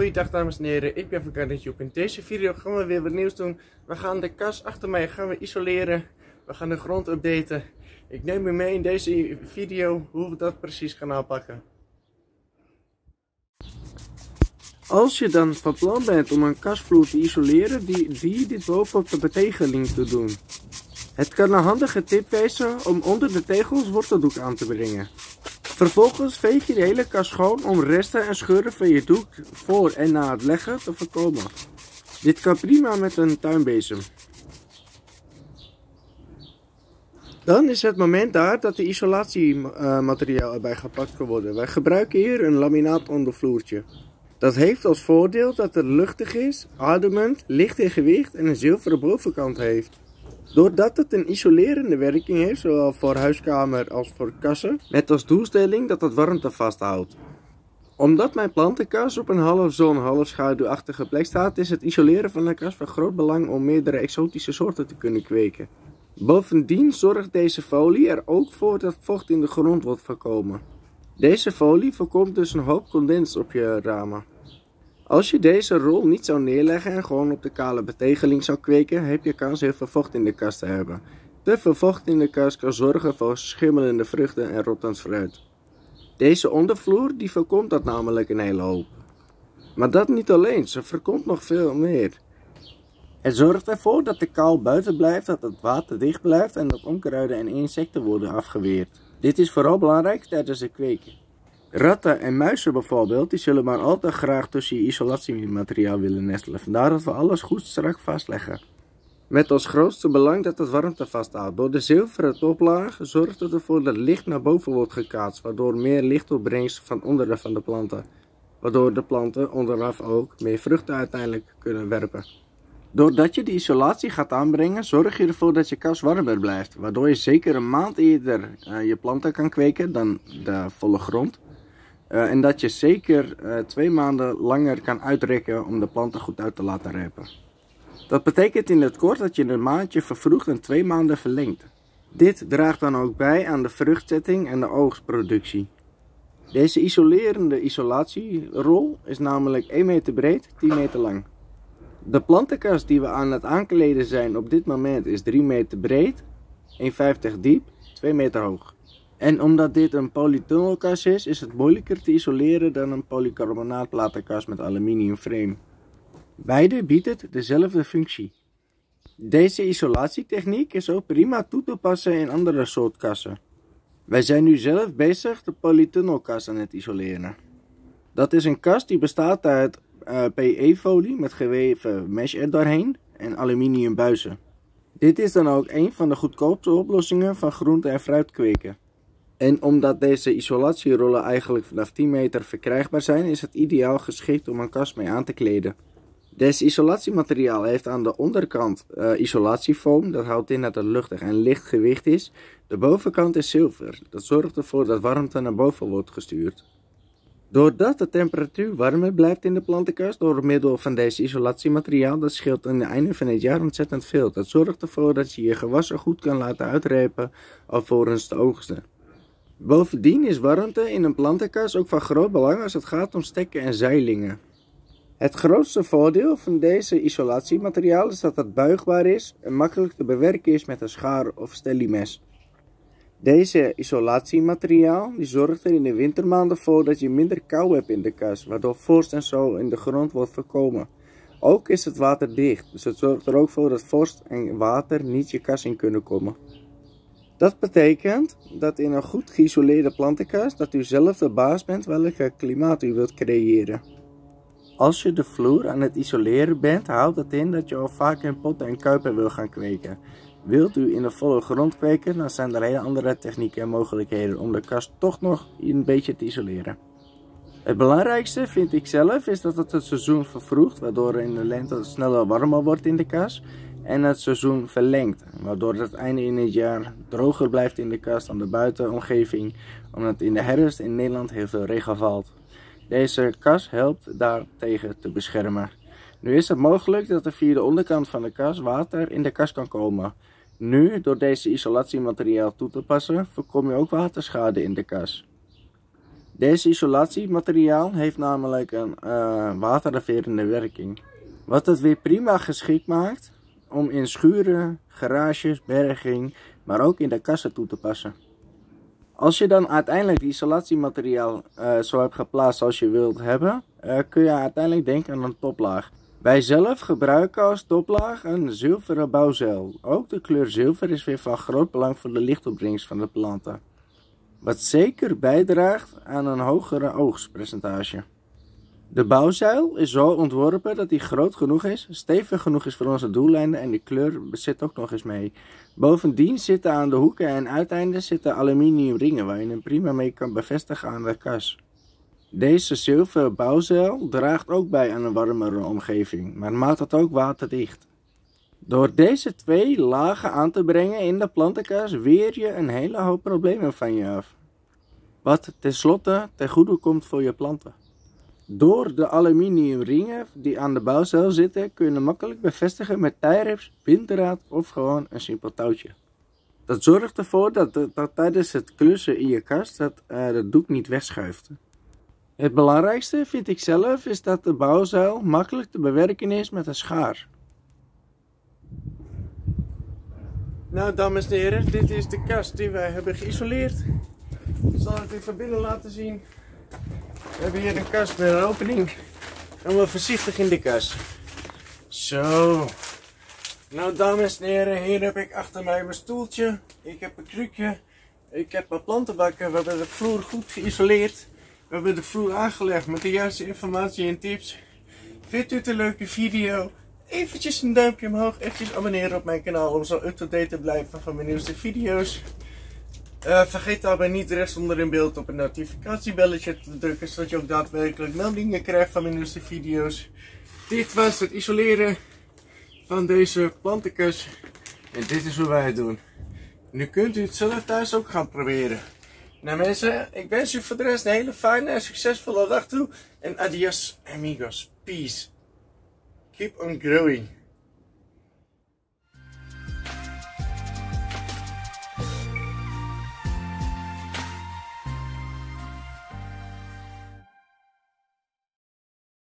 Goeiedag dames en heren, ik ben van Gardenjoep. In deze video gaan we weer wat nieuws doen. We gaan de kas achter mij isoleren. We gaan de grond updaten. Ik neem u mee in deze video hoe we dat precies gaan aanpakken. Als je dan van plan bent om een kasvloer te isoleren, die dit bovenop de betegeling te doen. Het kan een handige tip wezen om onder de tegels worteldoek aan te brengen. Vervolgens veeg je de hele kas schoon om resten en scheuren van je doek voor en na het leggen te voorkomen. Dit kan prima met een tuinbezem. Dan is het moment daar dat de isolatiemateriaal erbij gepakt kan worden. Wij gebruiken hier een laminaat ondervloertje. Dat heeft als voordeel dat het luchtig is, ademend, licht in gewicht en een zilveren bovenkant heeft. Doordat het een isolerende werking heeft, zowel voor huiskamer als voor kassen, met als doelstelling dat het warmte vasthoudt. Omdat mijn plantenkas op een half zon, half schaduwachtige plek staat, is het isoleren van de kas van groot belang om meerdere exotische soorten te kunnen kweken. Bovendien zorgt deze folie er ook voor dat vocht in de grond wordt voorkomen. Deze folie voorkomt dus een hoop condens op je ramen. Als je deze rol niet zou neerleggen en gewoon op de kale betegeling zou kweken, heb je kans heel veel vocht in de kas te hebben. Te veel vocht in de kas kan zorgen voor schimmelende vruchten en rottend fruit. Deze ondervloer die voorkomt dat namelijk een hele hoop. Maar dat niet alleen, ze voorkomt nog veel meer. Het zorgt ervoor dat de kou buiten blijft, dat het water dicht blijft en dat onkruiden en insecten worden afgeweerd. Dit is vooral belangrijk tijdens het kweken. Ratten en muizen bijvoorbeeld, die zullen maar al te graag tussen je isolatiemateriaal willen nestelen. Vandaar dat we alles goed strak vastleggen. Met als grootste belang dat het warmte vasthoudt. Door de zilveren toplaag zorgt het ervoor dat licht naar boven wordt gekaatst, waardoor meer licht opbrengst van onderen van de planten. Waardoor de planten onderaf ook meer vruchten uiteindelijk kunnen werpen. Doordat je de isolatie gaat aanbrengen, zorg je ervoor dat je kas warmer blijft. Waardoor je zeker een maand eerder je planten kan kweken dan de volle grond. En dat je zeker 2 maanden langer kan uitrekken om de planten goed uit te laten rijpen. Dat betekent in het kort dat je een maandje vervroegt en 2 maanden verlengt. Dit draagt dan ook bij aan de vruchtzetting en de oogstproductie. Deze isolerende isolatierol is namelijk 1 meter breed, 10 meter lang. De plantenkas die we aan het aankleden zijn op dit moment is 3 meter breed, 1,50 diep, 2 meter hoog. En omdat dit een polytunnelkas is, is het moeilijker te isoleren dan een polycarbonaatplatenkas met aluminium frame. Beide bieden dezelfde functie. Deze isolatietechniek is ook prima toe te passen in andere soort kassen. Wij zijn nu zelf bezig de polytunnelkas aan het isoleren. Dat is een kas die bestaat uit PE-folie met geweven mesh er doorheen en aluminium buizen. Dit is dan ook een van de goedkoopste oplossingen van groente- en fruitkweken. En omdat deze isolatierollen eigenlijk vanaf 10 meter verkrijgbaar zijn, is het ideaal geschikt om een kas mee aan te kleden. Deze isolatiemateriaal heeft aan de onderkant isolatiefoam, dat houdt in dat het luchtig en licht gewicht is. De bovenkant is zilver, dat zorgt ervoor dat warmte naar boven wordt gestuurd. Doordat de temperatuur warmer blijft in de plantenkas door middel van deze isolatiemateriaal, dat scheelt aan het einde van het jaar ontzettend veel. Dat zorgt ervoor dat je je gewassen goed kan laten uitrijpen alvorens te oogsten. Bovendien is warmte in een plantenkas ook van groot belang als het gaat om stekken en zeilingen. Het grootste voordeel van deze isolatiemateriaal is dat het buigbaar is en makkelijk te bewerken is met een schaar of stellimes. Deze isolatiemateriaal die zorgt er in de wintermaanden voor dat je minder kou hebt in de kas, waardoor vorst en zo in de grond wordt voorkomen. Ook is het waterdicht, dus het zorgt er ook voor dat vorst en water niet je kas in kunnen komen. Dat betekent dat in een goed geïsoleerde plantenkas dat u zelf de baas bent welke klimaat u wilt creëren. Als je de vloer aan het isoleren bent, houdt het in dat je al vaak in potten en kuipen wil gaan kweken. Wilt u in de volle grond kweken, dan zijn er hele andere technieken en mogelijkheden om de kas toch nog een beetje te isoleren. Het belangrijkste vind ik zelf is dat het seizoen vervroegt, waardoor in de lente het sneller warmer wordt in de kas. En het seizoen verlengt, waardoor het einde in het jaar droger blijft in de kas dan de buitenomgeving, omdat in de herfst in Nederland heel veel regen valt. Deze kas helpt daartegen te beschermen. Nu is het mogelijk dat er via de onderkant van de kas water in de kas kan komen. Nu, door deze isolatiemateriaal toe te passen, voorkom je ook waterschade in de kas. Deze isolatiemateriaal heeft namelijk een waterafwerende werking. Wat het weer prima geschikt maakt om in schuren, garages, berging, maar ook in de kassen toe te passen. Als je dan uiteindelijk die isolatiemateriaal zo hebt geplaatst als je wilt hebben, kun je uiteindelijk denken aan een toplaag. Wij zelf gebruiken als toplaag een zilveren bouwzeil. Ook de kleur zilver is weer van groot belang voor de lichtopbrengst van de planten. Wat zeker bijdraagt aan een hogere oogstpercentage. De bouwzuil is zo ontworpen dat die groot genoeg is, stevig genoeg is voor onze doellijnen en de kleur zit ook nog eens mee. Bovendien zitten aan de hoeken en uiteinden zitten aluminium ringen waar je hem prima mee kan bevestigen aan de kas. Deze zilveren bouwzuil draagt ook bij aan een warmere omgeving, maar maakt het ook waterdicht. Door deze twee lagen aan te brengen in de plantenkas weer je een hele hoop problemen van je af. Wat tenslotte ten goede komt voor je planten. Door de aluminium ringen die aan de bouwzuil zitten kun je hem makkelijk bevestigen met tijrips, pindraad of gewoon een simpel touwtje. Dat zorgt ervoor dat tijdens het klussen in je kast het doek niet wegschuift. Het belangrijkste vind ik zelf is dat de bouwzuil makkelijk te bewerken is met een schaar. Nou dames en heren, dit is de kast die wij hebben geïsoleerd. Ik zal het even binnen laten zien. We hebben hier een kast met een opening. Gaan we voorzichtig in de kast. Zo. Nou dames en heren, hier heb ik achter mij mijn stoeltje. Ik heb een krukje. Ik heb mijn plantenbakken. We hebben de vloer goed geïsoleerd. We hebben de vloer aangelegd met de juiste informatie en tips. Vindt u het een leuke video? Eventjes een duimpje omhoog. Eventjes abonneren op mijn kanaal om zo up-to-date te blijven van mijn nieuwste video's. Vergeet daarbij niet rechts onder in beeld op een notificatiebelletje te drukken, zodat je ook daadwerkelijk meldingen krijgt van mijn nieuwste video's. Dit was het isoleren van deze plantenkas. En dit is hoe wij het doen. Nu kunt u het zelf thuis ook gaan proberen. Nou mensen, ik wens u voor de rest een hele fijne en succesvolle dag toe. En adios amigos. Peace. Keep on growing.